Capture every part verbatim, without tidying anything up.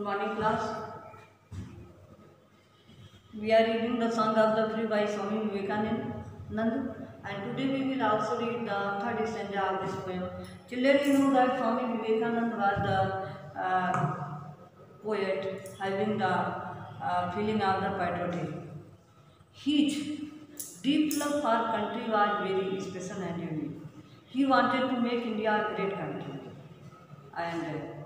Good morning, class. We are reading the Song of the Free by Swami Vivekananda, and today we will also read the third stanza of this poem. Children, you know that Swami Vivekananda was the uh, poet having the uh, feeling of the patriotism. His deep love for country was very special and unique. He wanted to make India a great country, and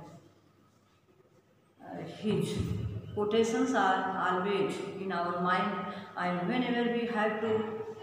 uh, his quotations are always in our mind, and whenever we have to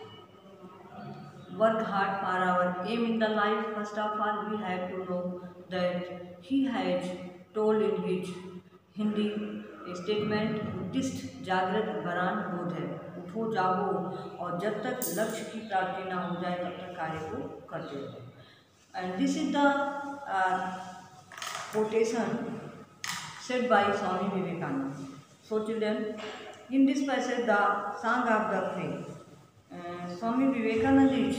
work hard for our aim in the life, first of all we have to know that he has told in his Hindi statement, उत्तिष्ठ जागृत वरान बोध है, उठो जागो और जब तक लक्ष्य की प्राप्ति ना हो जाए तब तक कार्य को करते रहो. And this is the uh, quotation said by Swami Vivekananda. So children, in this passage, the Song of the Free, uh, Swami Vivekananda is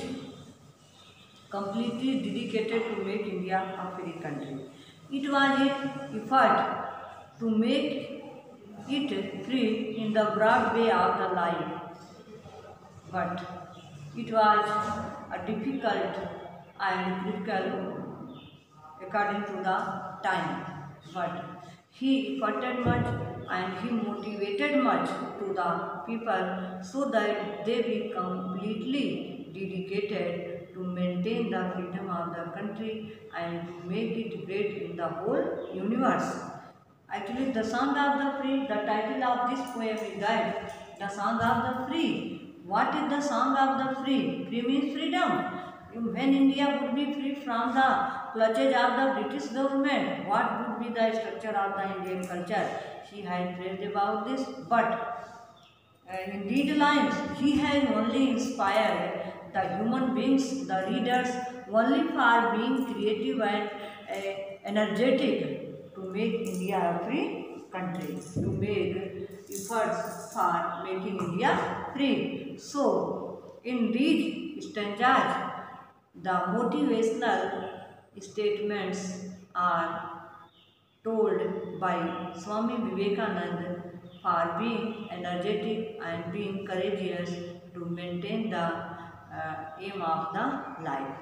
completely dedicated to make India a free country. It was an effort to make it free in the broad way of the life, but it was a difficult and critical according to the time. But he efforted much and he motivated much to the people so that they be completely dedicated to maintain the freedom of the country and make it great in the whole universe. Actually, the Song of the Free, the title of this poem is that, the Song of the Free. What is the Song of the Free? Free means freedom. When India would be free from the clutches of the British government, what would be the structure of the Indian culture? He had praised about this, but uh, in these lines, he has only inspired the human beings, the readers, only for being creative and uh, energetic to make India a free country, to make efforts for making India free. So, in these stanzas, the motivational statements are told by Swami Vivekananda for being energetic and being courageous to maintain the uh, aim of the life.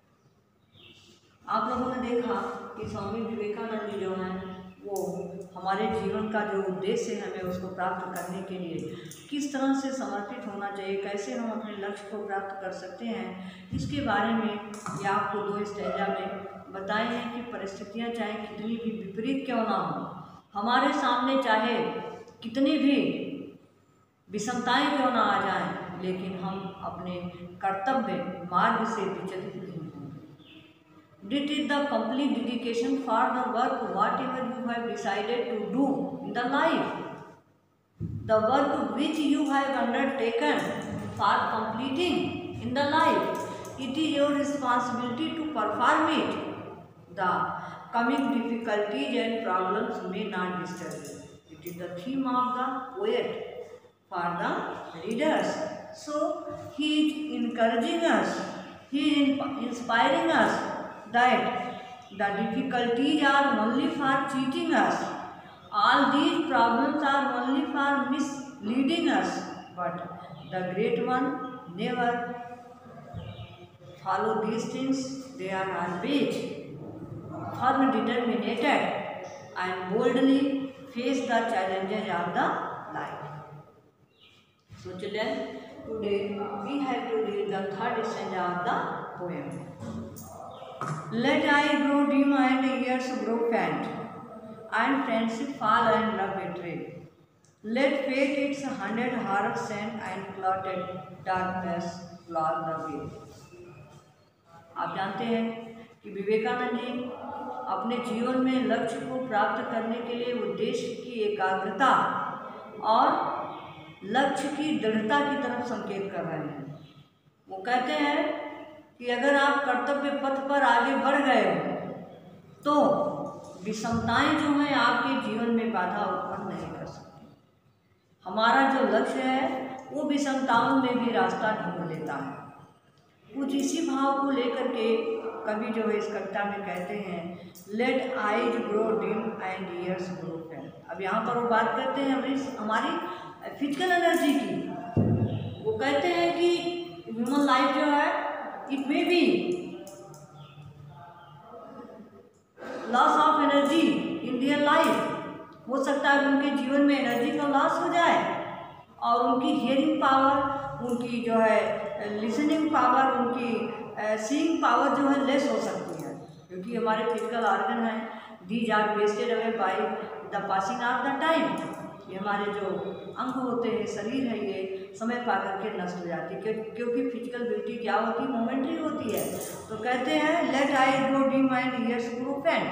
आप लोगों ने देखा कि स्वामी विवेकानंद जी जो हैं वो हमारे जीवन का जो उद्देश्य है हमें उसको प्राप्त करने के लिए किस तरह से समर्पित होना चाहिए, कैसे हम अपने लक्ष्य को प्राप्त कर सकते हैं, इसके बारे में ये आपको दो स्टेजा में बताए हैं कि परिस्थितियां चाहे कितनी भी विपरीत क्यों ना हो, हमारे सामने चाहे कितनी भी विषमताएं क्यों ना आ जाएं, लेकिन हम अपने कर्तव्य मार्ग से विचलित नहीं होंगे. It is the complete dedication for the work whatever you have decided to do in the life. The work which you have undertaken for completing in the life, it is your responsibility to perform it. The coming difficulties and problems may not disturb you. It is the theme of the poet for the readers. So he is encouraging us, he is inspiring us that the difficulties are only for cheating us, all these problems are only for misleading us, but the great one never follow these things. They are always firm determined and boldly face the challenges of the life. So children, today we have to read the third stanza of the poem. Let eye grow dim and ears grow faint, and friendship fall and love betray. Let fate its hundred horrors send and clotted darkness clog the way. आप जानते हैं कि विवेकानंद जी अपने जीवन में लक्ष्य को प्राप्त करने के लिए उद्देश्य की एकाग्रता और लक्ष्य की दृढ़ता की तरफ संकेत कर रहे हैं. वो कहते हैं कि अगर आप कर्तव्य पथ पर आगे बढ़ गए हो तो विषमताएं जो हैं आपके जीवन में बाधा उत्पन्न नहीं कर सकती. हमारा जो लक्ष्य है वो विषमताओं में भी रास्ता ढूंढ लेता है. कुछ इसी भाव को लेकर के कवि जो है इस कविता में कहते हैं let eyes grow dim and ears grow fair. अब यहाँ पर वो बात करते हैं हमारी हमारी फिजिकल एनर्जी की। वो कहते हैं कि ह्यूमन लाइफ जो है it may be loss of energy in real life, हो सकता है उनके जीवन में एनर्जी का लॉस हो जाए और उनकी हियरिंग पावर, उनकी जो है लिसनिंग पावर, उनकी सीइंग पावर जो है लेस हो सकती है, क्योंकि हमारे फिजिकल ऑर्गन हैं these are wasted away by the passing of the time. ये हमारे जो अंग होते हैं, शरीर है, ये समय पा करके नष्ट हो जाती है, क्योंकि फिजिकल ब्यूटी क्या होती है, मोमेंट्री होती है। तो कहते हैं let eye grow dim and ears grow fair.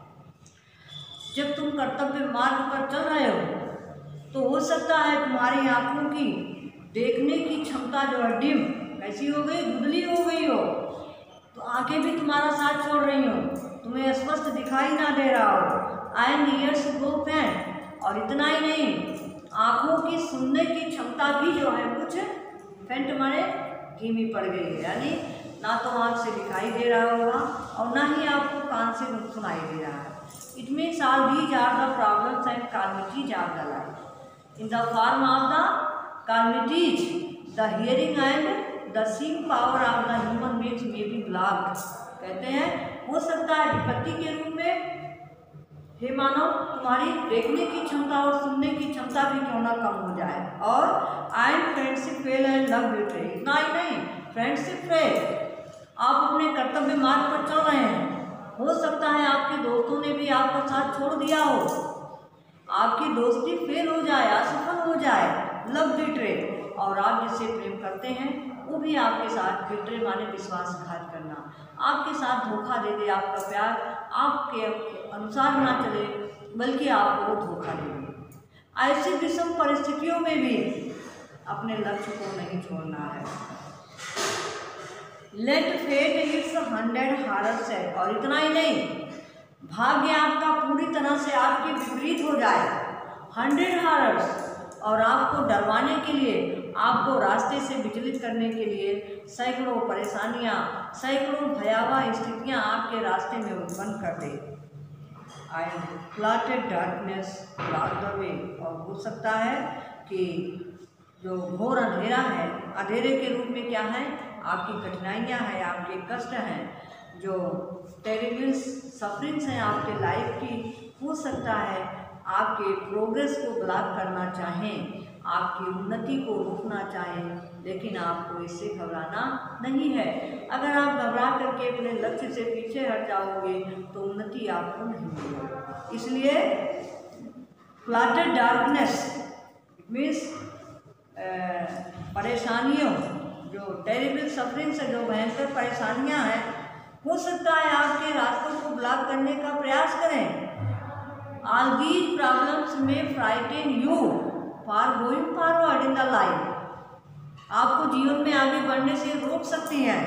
जब तुम कर्तव्य मार्ग पर चल रहे हो तो हो सकता है तुम्हारी आंखों की देखने की क्षमता जो है डिम कैसी हो गई, धुंधली हो गई हो, तो आंखें भी तुम्हारा साथ छोड़ रही हो, तुम्हें स्पष्ट दिखाई ना दे रहा हो। एंड ईयर्स गो फेंट, और इतना ही नहीं, आंखों की सुनने की क्षमता भी जो है कुछ फेंट माने धीमी पड़ गई है, यानी ना तो आँख से दिखाई दे रहा होगा और ना ही आपको कान से सुनाई दे रहा है। It means all these are the problems and calamities are the life in the form of the calamities, the hearing and the seeing power of the human beings may be blocked. कहते हैं हो सकता है विपत्ति के रूप में हे मानव तुम्हारी देखने की क्षमता और सुनने की क्षमता भी क्यों ना कम हो जाए, और and friendship fail and love betray. इतना ही नहीं, फ्रेंडशिप फेल, आप अपने कर्तव्य मार्ग पर चल रहे हैं, हो सकता है आपके दोस्तों ने भी आपका साथ छोड़ दिया हो, आपकी दोस्ती फेल हो जाए, असफल हो जाए, लव बिट्रे, और आप जिससे प्रेम करते हैं वो भी आपके साथ बिट्रे माने विश्वासघात करना, आपके साथ धोखा दे दे, आपका प्यार आपके अनुसार ना चले बल्कि आपको धोखा दे दे। ऐसी विषम परिस्थितियों में भी अपने लक्ष्य को नहीं छोड़ना है। Let fate its hundred horrors है, और इतना ही नहीं, भाग्य आपका पूरी तरह से आपके विपरीत हो जाए, हंड्रेड हार्स, और आपको डरवाने के लिए, आपको रास्ते से विचलित करने के लिए सैकड़ों परेशानियां, सैकड़ों भयावह स्थितियां आपके रास्ते में उत्पन्न कर दे। And plotted darkness block the way, और हो सकता है कि जो घोर अंधेरा है, अंधेरे के रूप में क्या है, आपकी कठिनाइयाँ हैं, आपके कष्ट हैं, जो टेरिबल सफरिंग्स हैं आपके लाइफ की, हो सकता है आपके प्रोग्रेस को ब्लॉक करना चाहें, आपकी उन्नति को रोकना चाहें, लेकिन आपको इससे घबराना नहीं है। अगर आप घबरा करके अपने लक्ष्य से पीछे हट जाओगे तो उन्नति आपको नहीं मिलेगी। इसलिए क्लॉटेड डार्कनेस मीन्स परेशानियों, जो टेरिबल सफरिंग से जो भयंकर परेशानियां हैं, हो सकता है आपके रास्तों को ब्लॉक करने का प्रयास करें। All these problems may frighten you for going forward in the life, आपको जीवन में आगे बढ़ने से रोक सकती हैं,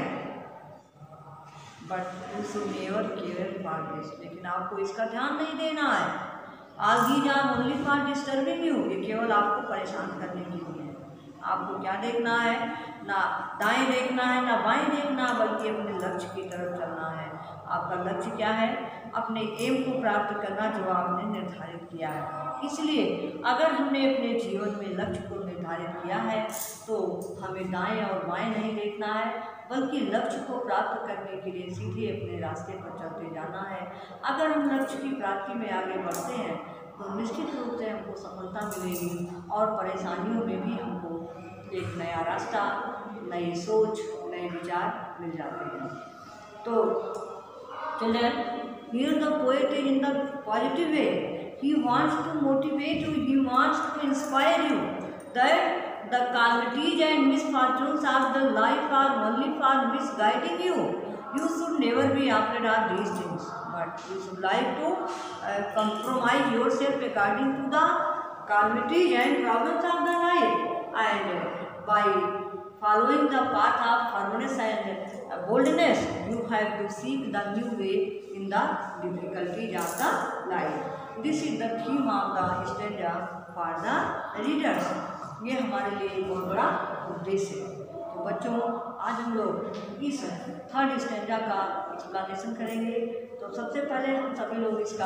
but you should never care for this, लेकिन आपको इसका ध्यान नहीं देना है। All these are only for disturbing you, ये केवल आपको परेशान करने के लिए है। आपको क्या देखना है, ना दाएं देखना है ना बाएं देखना, बल्कि अपने लक्ष्य की तरफ चलना है। आपका लक्ष्य क्या है, अपने एम को प्राप्त करना जो आपने निर्धारित किया है। इसलिए अगर हमने अपने जीवन में लक्ष्य को निर्धारित किया है तो हमें दाएं और बाएं नहीं देखना है, बल्कि लक्ष्य को प्राप्त करने के लिए सीधे अपने रास्ते पर चलते जाना है। अगर हम लक्ष्य की प्राप्ति में आगे बढ़ते हैं तो निश्चित रूप से हमको सफलता मिलेगी, और परेशानियों में भी हमको एक नया रास्ता, नई सोच, नए विचार मिल जाते हैं। तो children, here the poet is in the positive way. He wants to motivate you, he wants to inspire you that the calamities and misfortunes of the life are only for misguiding you. You should never be afraid of these things, but you should like to uh, compromise yourself according to the calamities and problems of the life, and by following the path of firmness and boldness, you have to seek the new way in the difficulties of the life. This is the theme of the stanza for the readers. ये हमारे लिए एक बहुत बड़ा उद्देश्य है। बच्चों, आज हम लोग इस थर्ड स्टैंडर्ड का एक्सप्लेनेशन करेंगे। तो सबसे पहले हम सभी लोग इसका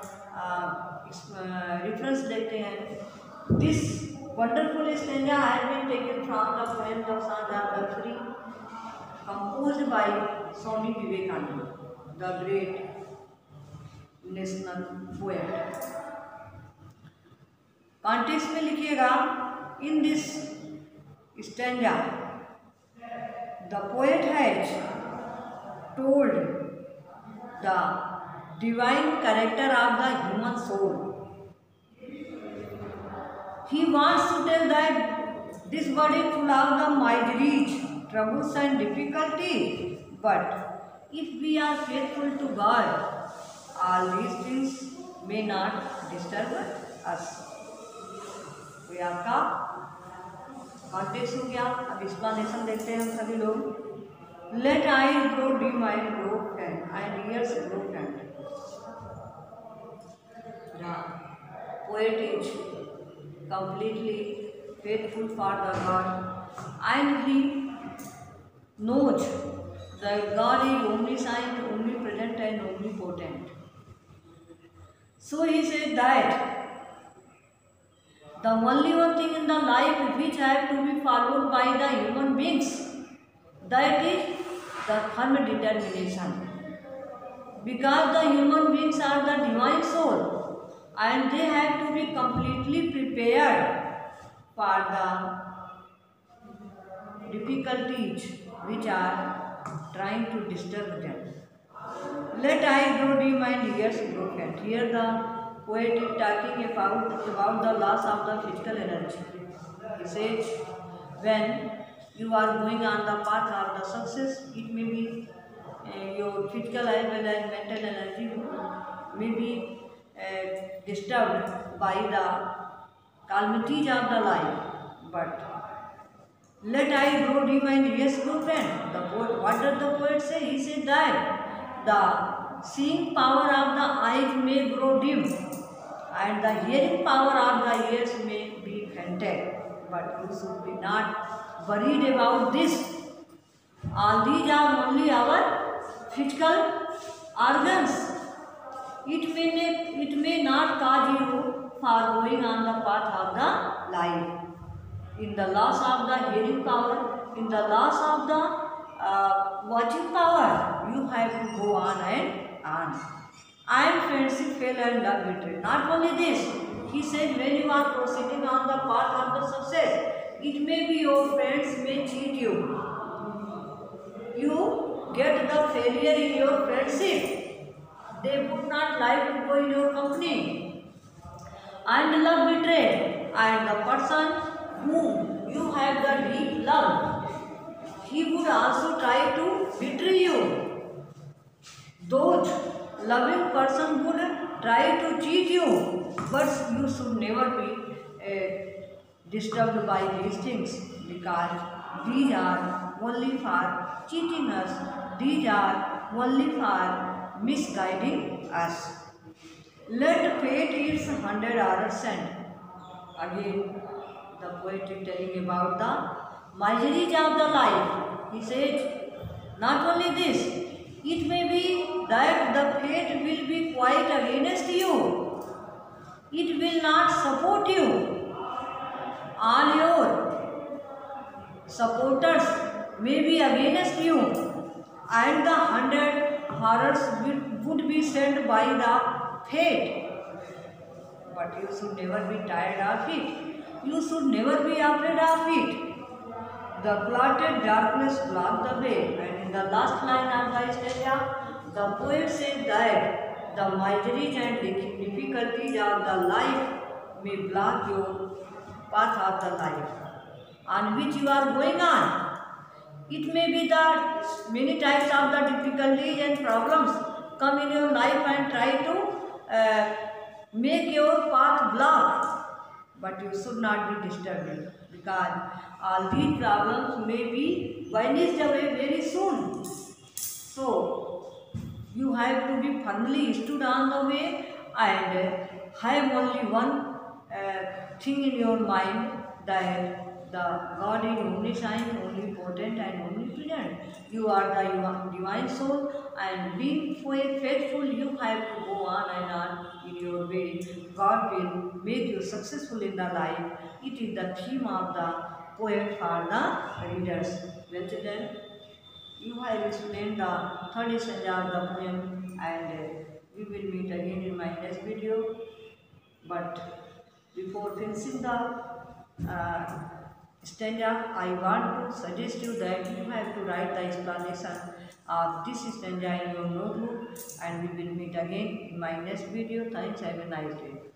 रेफरेंस देखते हैं। This wonderful standard has been taken from the poem the sun composed by Swami Vivekananda, the great national poet. Context में लिखिएगा, in this stanza the poet has told the divine character of the human soul. He wants to tell that this world is full of the miseries, troubles and difficulties, but if we are faithful to God, all these things may not disturb us. तो ये आपका context हो गया। अब explanation देखते हैं हम सभी लोग। Let eye grow dim and grow faint and ears grow faint. The poet is completely faithful for the God, and he knows that God is omniscient, omnipresent and omnipotent. So he said that the only one thing in the life which have to be followed by the human beings, that is the firm determination. Because the human beings are the divine soul and they have to be completely prepared for the difficulties which are trying to disturb them. Let eye grow dim and ears grow faint. Here the poet is talking about, about the loss of the physical energy. He says, when you are going on the path of the success, it may be uh, your physical as well as mental energy may be uh, disturbed by the calamities of the life. But let eye grow dim and ears grow faint. The poet, what does the poet say? He said that the seeing power of the eyes may grow dim and the hearing power of the ears may be fainted. But you should be not worried about this. All these are only our physical organs. It may, it may not cause you for going on the path of the life. In the loss of the hearing power, in the loss of the uh, watching power, you have to go on and on. And friendship fail and love betrayed. Not only this, he said, when you are proceeding on the path of the success, it may be your friends may cheat you. You get the failure in your friendship. They would not like to go in your company. And love betrayed. And the person whom you have the deep love, he would also try to betray you. Those loving person would try to cheat you, but you should never be uh, disturbed by these things, because these are only for cheating us, these are only for misguiding us. Let fate its hundred hours send. Again, the poet is telling about the miseries of the life. He says, not only this, it may be that the fate will be quite against you. It will not support you. All your supporters may be against you, and the hundred horrors would be sent by the fate. But you should never be tired of it. You should never be afraid of it. The clotted darkness blocked the way, and in the last line of the stanza, the poet said that the miseries and difficulties of the life may block your path of the life on which you are going on. It may be that many types of the difficulties and problems come in your life and try to uh, make your path blocked, but you should not be disturbed, because all these problems may be vanished away very soon. So you have to be firmly stood on the way and have only one uh, thing in your mind, that the God is omniscient, omnipotent, and omnipresent. You are the divine soul, and being faithful, you have to go on and on in your way. God will make you successful in the life. It is the theme of the poem for the readers. Well children, you have explained the third stanza of the poem, and uh, we will meet again in my next video. But before finishing the uh, stanza, I want to suggest you that you have to write the explanation of this stanza in your notebook, and we will meet again in my next video. Thanks, have a nice day.